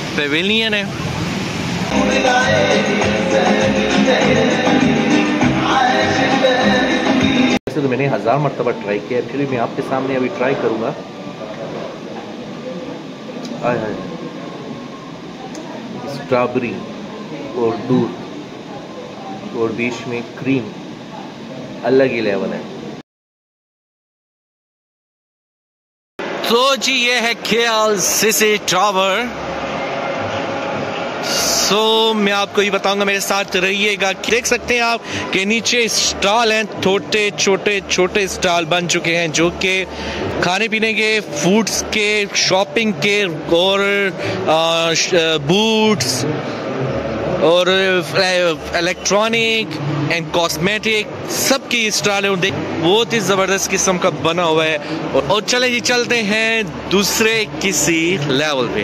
Pavilion है। वैसे तो मैंने 1000 मरतबा ट्राई किया, फिर भी मैं आपके सामने अभी ट्राई करूँगा। स्ट्रॉबेरी और दूध और बीच में क्रीम, अलग ही लेवल है। तो जी ये है KLCC टावर। मैं आपको ये बताऊंगा, मेरे साथ रहिएगा। देख सकते हैं आप कि नीचे स्टॉल हैं, छोटे स्टॉल बन चुके हैं जो कि खाने पीने के, फूड्स के, शॉपिंग के और बूट्स और इलेक्ट्रॉनिक एंड कॉस्मेटिक सबकी स्टॉल है। बहुत ही ज़बरदस्त किस्म का बना हुआ है। और चले जी चलते हैं दूसरे किसी लेवल पे।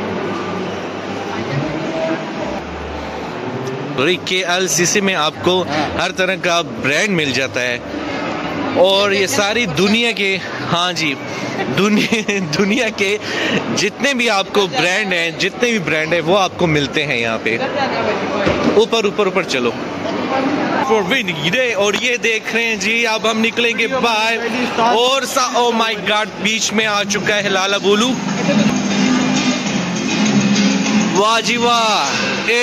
KLCC में आपको हर तरह का ब्रांड मिल जाता है और ये सारी दुनिया के, हाँ जी, दुनिया के जितने भी आपको ब्रांड हैं, जितने भी ब्रांड हैं वो आपको मिलते हैं यहाँ पे। ऊपर चलो फॉर विन ये, और ये देख रहे हैं जी, अब हम निकलेंगे बाहर और ओ माय गॉड, बीच में आ चुका है लाला बोलू। वाह जी वाह,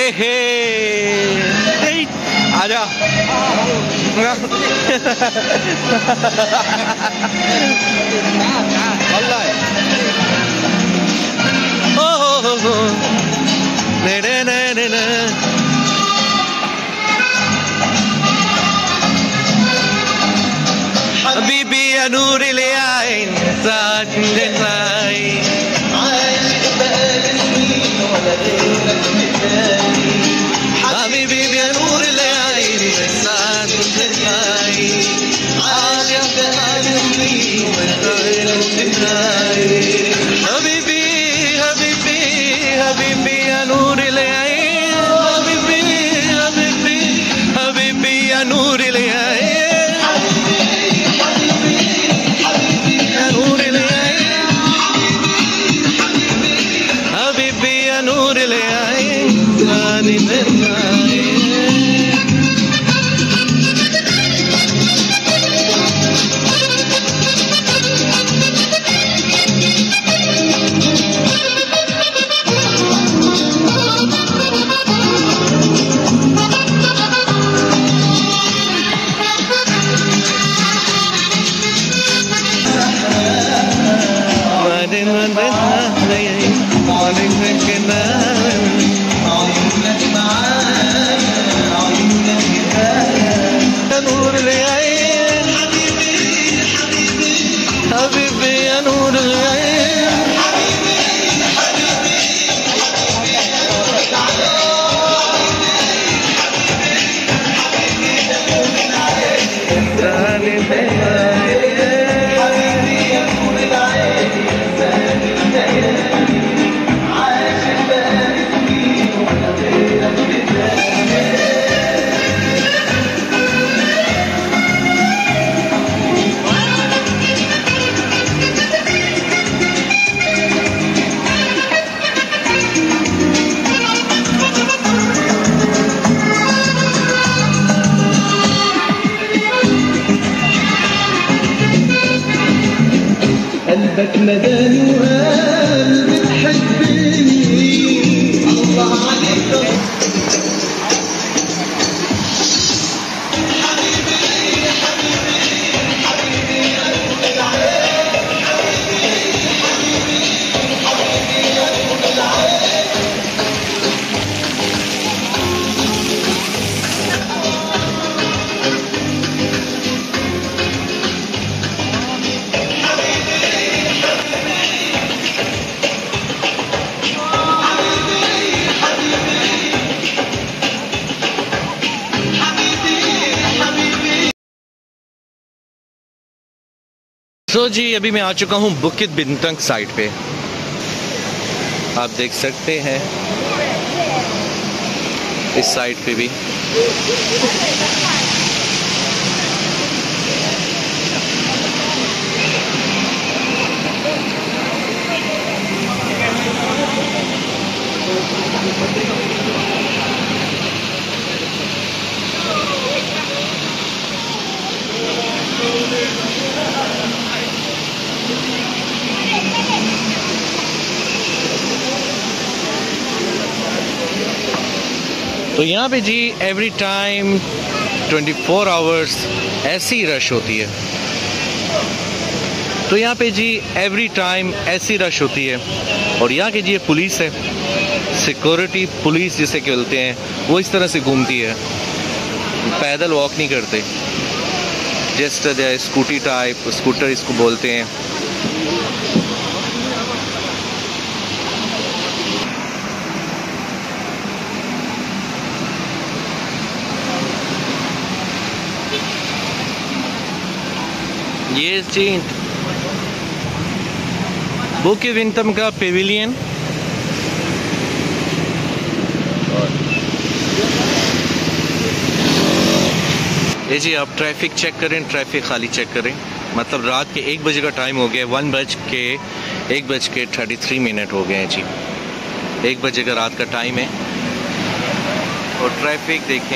आजा। हबीबी नूर ले आए قلبك نداني وقال بتحبني، الله عليك जी अभी मैं आ चुका हूँ बुकित बिंतंग साइट पे। आप देख सकते हैं इस साइट पे भी तो यहाँ पे जी एवरी टाइम 24 आवर्स ऐसी रश होती है। तो यहाँ पे जी एवरी टाइम ऐसी रश होती है। और यहाँ की जी ये पुलिस है, सिक्योरिटी पुलिस जिसे कहते हैं, वो इस तरह से घूमती है, पैदल वॉक नहीं करते, जस्ट स्कूटी टाइप, स्कूटर इसको बोलते हैं। ये जी बुकित विंटम का पेविलियन। ये जी आप ट्रैफिक चेक करें, ट्रैफिक खाली चेक करें। मतलब रात के 1 बजे का टाइम हो गया, 1:33 हो गए हैं जी। 1 बजे का रात का टाइम है और ट्रैफिक देखें,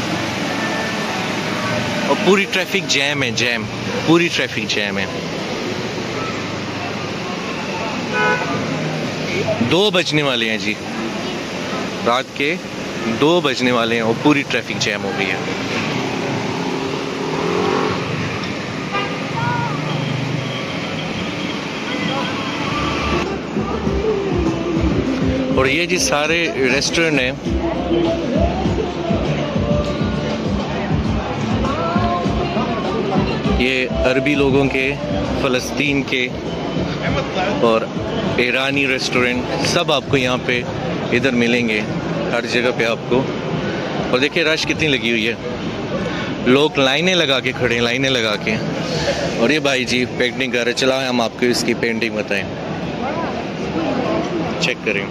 और पूरी ट्रैफिक जैम है, जैम, पूरी ट्रैफिक जैम है। 2 बजने वाले हैं जी, रात के 2 बजने वाले हैं और पूरी ट्रैफिक जैम हो गई है। और ये जी सारे रेस्टोरेंट हैं। ये अरबी लोगों के, फ़लस्तीन के और ईरानी रेस्टोरेंट सब आपको यहाँ पे इधर मिलेंगे, हर जगह पे आपको। और देखिए रश कितनी लगी हुई है, लोग लाइनें लगा के खड़े हैं, लाइनें लगा के। और ये भाई जी पेंटिंग कर रहे, चला हम आपको इसकी पेंटिंग बताएं, चेक करें।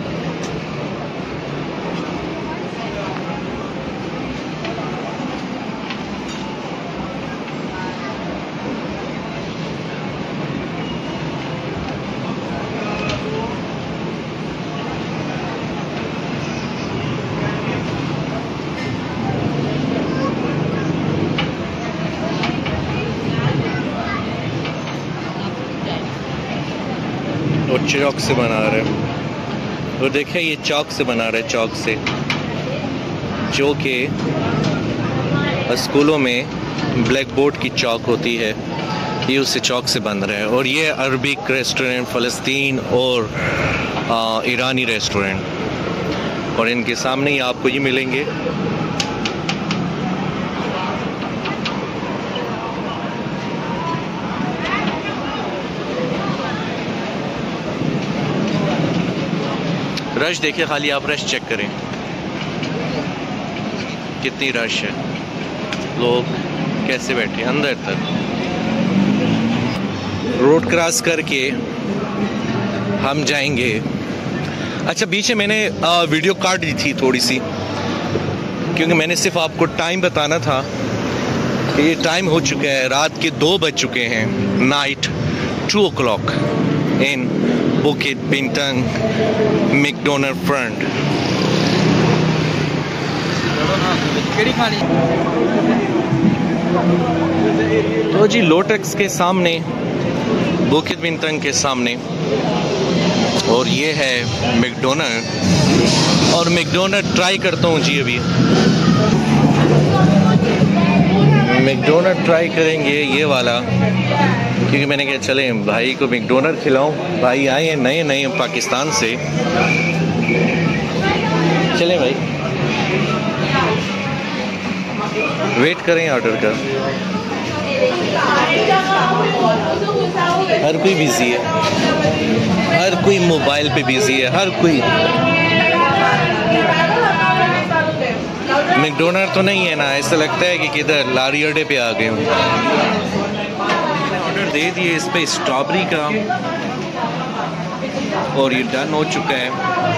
और चौक से बना रहे हैं, और देखिए ये चौक से बना रहे हैं, चौक से, जो कि स्कूलों में ब्लैक बोर्ड की चौक होती है, ये उससे चौक से बन रहा है। और ये अरबिक रेस्टोरेंट, फ़लस्तीन और ईरानी रेस्टोरेंट, और इनके सामने ही आपको ये मिलेंगे। रश देखिए, खाली आप रश चेक करें, कितनी रश है, लोग कैसे बैठे अंदर तक। रोड क्रॉस करके हम जाएंगे। अच्छा, बीच में मैंने वीडियो काट दी थी थोड़ी सी, क्योंकि मैंने सिर्फ आपको टाइम बताना था कि ये टाइम हो चुका है, रात के 2 बज चुके हैं, नाइट 2 o'clock इन बुकित विंटम मैकडोनल्ड फ्रंट। तो जी लोटेक्स के सामने, बुकित विंटम के सामने, और ये है मैकडोनल्ड। और मैकडोनल्ड ट्राई करता हूँ जी, अभी मैकडोनल्ड ट्राई करेंगे ये वाला, क्योंकि मैंने कहा चले भाई को मैकडोनल्ड खिलाऊं। भाई आए हैं नए नए पाकिस्तान से, चले भाई वेट करें ऑर्डर का। हर कोई बिजी है, हर कोई मोबाइल पे बिजी है, हर कोई। मैकडोनल्ड तो नहीं है ना, ऐसा लगता है कि किधर लारी अड्डे पे आ गए हूँ। ऑर्डर दे दिए इस पे स्ट्रॉबेरी का, और ये डन हो चुका है।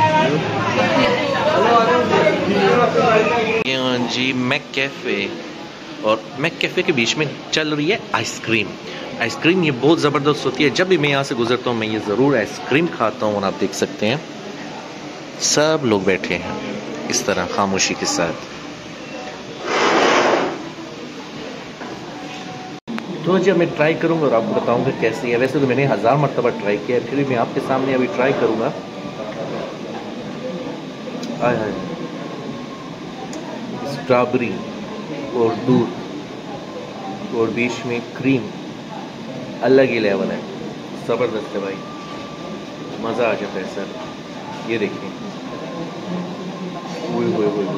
जी मैक कैफ़े, और मैक कैफ़े के बीच में चल रही है आइसक्रीम। आइसक्रीम ये बहुत ज़बरदस्त होती है, जब भी मैं यहाँ से गुजरता हूँ मैं ये ज़रूर आइसक्रीम खाता हूँ। और आप देख सकते हैं सब लोग बैठे हैं इस तरह खामोशी के साथ। तो जब मैं ट्राई करूँगा और आपको बताऊँगा कैसी है। वैसे तो मैंने 1000 मरतबा ट्राई किया है, फिर भी मैं आपके सामने अभी ट्राई करूँगा। आय हाय, स्ट्रॉबेरी और दूध और बीच में क्रीम, अलग ही लेवल है, ज़बरदस्त है भाई, मज़ा आ जाता है सर। ये देखिए, ओए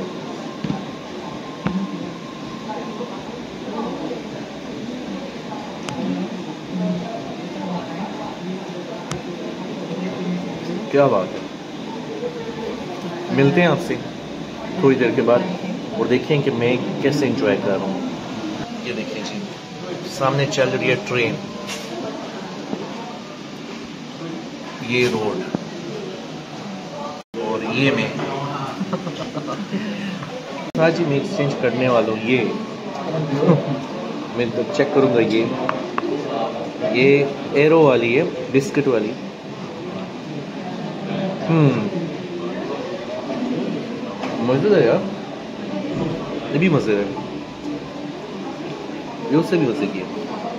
क्या बात है। मिलते हैं आपसे थोड़ी देर के बाद और देखें कि मैं कैसे एंजॉय कर रहा हूँ। ये देखिए जी, सामने चल रही है ट्रेन, ये रोड और ये मैं आज ही मैं एक्सचेंज करने वाला हूँ। ये मैं तो चेक करूँगा। ये एरो वाली है, बिस्किट वाली। मज़े है यार, ये भी मज़े है, ये उससे भी मज़े किया।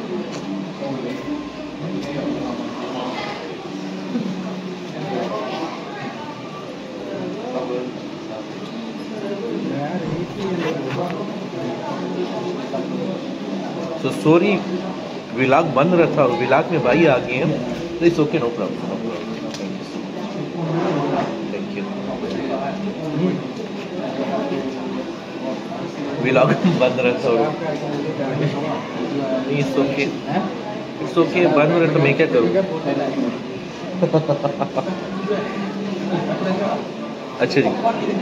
तो सॉरी, व्लॉग बंद रहा था, व्लॉग में भाई आ गए हैं, तो it's okay, no problem. Thank you. Vlog बंद रहा था, इट्स ओके, इट्स ओके, बंद रहा तो मैं क्या करूँ। अच्छा जी,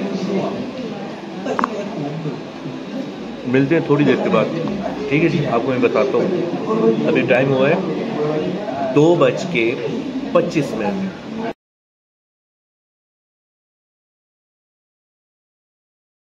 मिलते हैं थोड़ी देर के बाद, ठीक है जी। आपको मैं बताता हूँ, अभी टाइम हुआ है 2:25